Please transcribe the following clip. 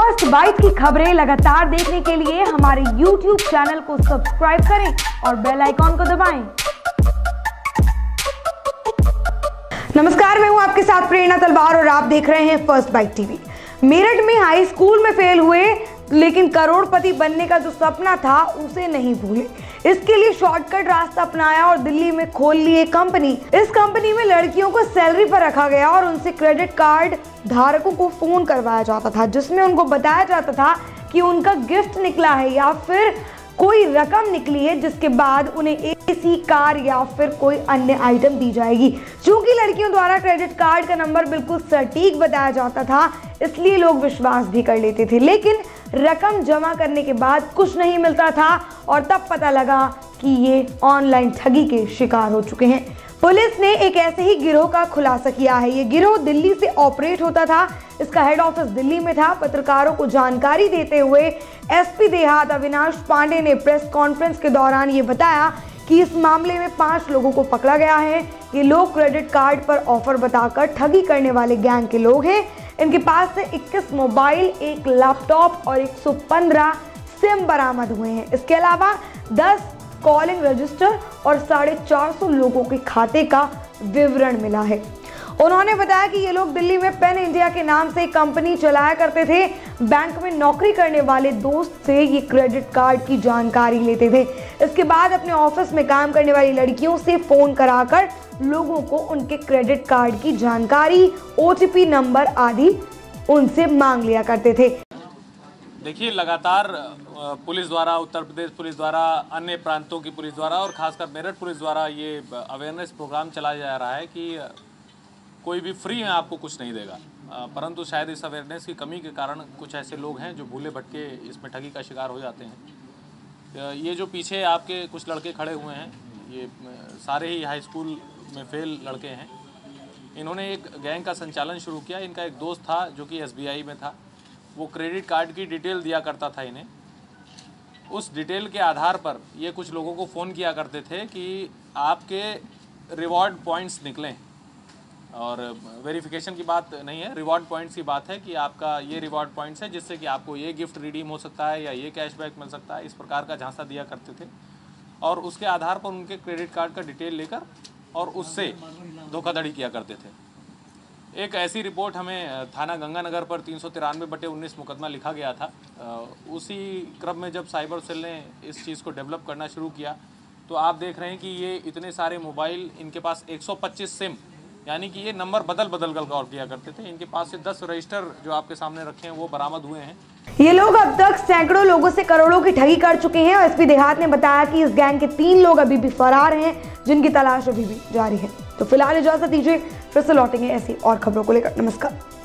First bite की खबरें लगातार देखने के लिए हमारे YouTube चैनल को सब्सक्राइब करें और बेल आइकॉन को दबाएं। नमस्कार, मैं हूं आपके साथ प्रेरणा तलवार और आप देख रहे हैं फर्स्ट बाइट टीवी। मेरठ में हाई स्कूल में फेल हुए लेकिन करोड़पति बनने का जो सपना था उसे नहीं भूले। इसके लिए शॉर्टकट रास्ता अपनाया और दिल्ली में खोल ली एक कंपनी। इस कंपनी में लड़कियों को सैलरी पर रखा गया और उनसे क्रेडिट कार्ड धारकों को फोन करवाया जाता था, जिसमें उनको बताया जाता था कि उनका गिफ्ट निकला है या फिर कोई रकम निकली है, जिसके बाद उन्हें एसी, कार या फिर कोई अन्य आइटम दी जाएगी। चूंकि लड़कियों द्वारा क्रेडिट कार्ड का नंबर बिल्कुल सटीक बताया जाता था, इसलिए लोग विश्वास भी कर लेते थे। लेकिन रकम जमा करने के बाद कुछ नहीं मिलता था और तब पता लगा कि ये ऑनलाइन ठगी के शिकार हो चुके हैं। पुलिस ने एक ऐसे ही गिरोह का खुलासा किया है। ये गिरोह दिल्ली से ऑपरेट होता था। इसका हेड ऑफिस दिल्ली में था। पत्रकारों को जानकारी देते हुए एसपी देहात अविनाश पांडे ने प्रेस कॉन्फ्रेंस के दौरान ये बताया कि इस मामले में 5 लोगों को पकड़ा गया है। ये लोग क्रेडिट कार्ड पर ऑफर बताकर ठगी करने वाले गैंग के लोग हैं। इनके पास से 21 मोबाइल, 1 लैपटॉप और 115 सिम बरामद हुए हैं। इसके अलावा 10 कॉलिंग रजिस्टर और 450 लोगों के खाते का विवरण मिला है। उन्होंने बताया कि ये लोग दिल्ली में पेन इंडिया के नाम से एक कंपनी चलाया करते थे। बैंक में नौकरी करने वाले दोस्त से ये क्रेडिट कार्ड की जानकारी लेते थे। इसके बाद अपने ऑफिस में काम करने वाली लड़कियों से फोन कराकर लोगों को उनके क्रेडिट कार्ड की जानकारी, OTP नंबर आदि उनसे मांग लिया करते थे। देखिए, लगातार पुलिस द्वारा, उत्तर प्रदेश पुलिस द्वारा, अन्य प्रांतों की पुलिस द्वारा और खासकर मेरठ पुलिस द्वारा ये अवेयरनेस प्रोग्राम चलाया जा रहा है कि कोई भी फ्री में आपको कुछ नहीं देगा। परंतु शायद इस अवेयरनेस की कमी के कारण कुछ ऐसे लोग हैं जो भूले भटके इसमें ठगी का शिकार हो जाते हैं। ये जो पीछे आपके कुछ लड़के खड़े हुए हैं, ये सारे ही हाई स्कूल में फेल लड़के हैं। इन्होंने एक गैंग का संचालन शुरू किया। इनका एक दोस्त था जो कि SBI में था। वो क्रेडिट कार्ड की डिटेल दिया करता था इन्हें। उस डिटेल के आधार पर ये कुछ लोगों को फ़ोन किया करते थे कि आपके रिवॉर्ड पॉइंट्स निकलें, और वेरिफिकेशन की बात नहीं है, रिवॉर्ड पॉइंट्स की बात है कि आपका ये रिवॉर्ड पॉइंट्स है जिससे कि आपको ये गिफ्ट रिडीम हो सकता है या ये कैशबैक मिल सकता है। इस प्रकार का झांसा दिया करते थे और उसके आधार पर उनके क्रेडिट कार्ड का डिटेल लेकर और उससे धोखाधड़ी किया करते थे। एक ऐसी रिपोर्ट हमें थाना गंगानगर पर 393/19 मुकदमा लिखा गया था। उसी क्रम में जब साइबर सेल ने इस चीज़ को डेवलप करना शुरू किया तो आप देख रहे हैं कि ये इतने सारे मोबाइल, इनके पास 125 सिम, यानी कि ये नंबर बदल कर कॉल किया करते थे। इनके पास से 10 रजिस्टर जो आपके सामने रखे हैं वो बरामद हुए हैं। ये लोग अब तक सैकड़ों लोगों से करोड़ों की ठगी कर चुके हैं और एसपी देहात ने बताया कि इस गैंग के 3 लोग अभी भी फरार हैं, जिनकी तलाश अभी भी जारी है। तो फिलहाल इजाजत दीजिए, फिर से लौटेंगे ऐसी और खबरों को लेकर। नमस्कार।